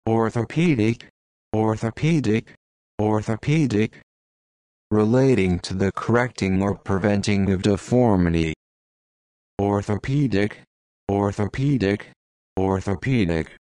orthopedic, orthopedic, orthopedic, relating to the correcting or preventing of deformity. Orthopedic, orthopedic, orthopedic.